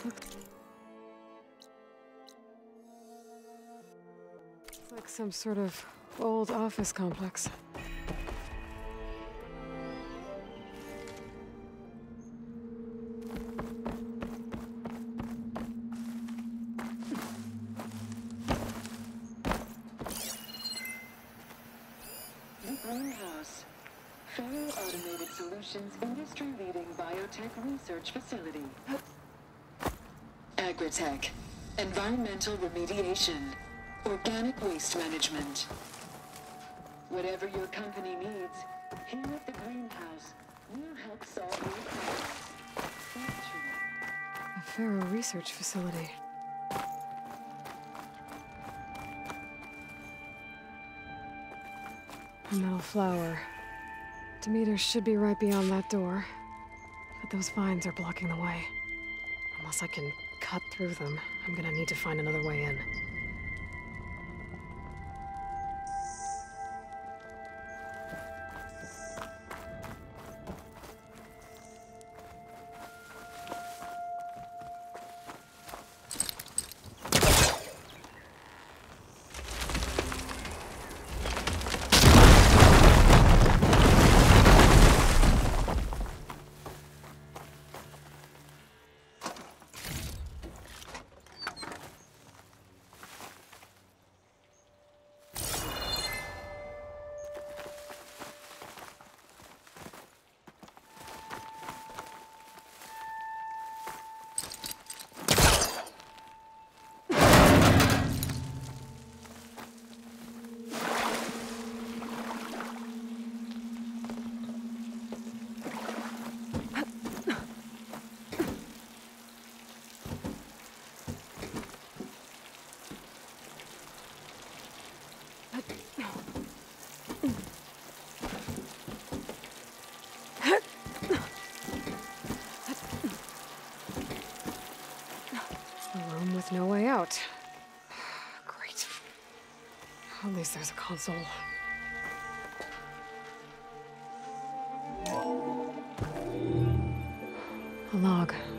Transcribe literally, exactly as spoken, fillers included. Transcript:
It's like some sort of old office complex. Greenhouse. Federal Automated Solutions industry-leading biotech research facility. Agritech. Environmental remediation. Organic waste management. Whatever your company needs, here at the Greenhouse, we'll help solve your problems. A Faro research facility. A metal flower. Demeter should be right beyond that door. But those vines are blocking the way. Unless I can cut through them, I'm gonna need to find another way in. A room with no way out. Great. At least there's a console. A log.